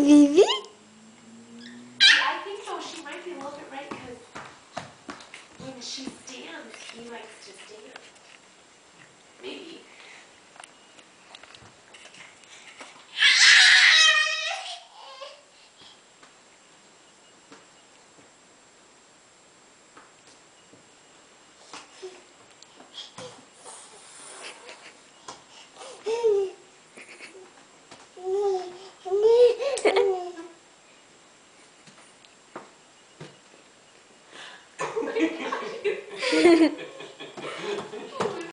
baby. I think so. She might be a little bit right because when she stands, he likes to stand. Maybe.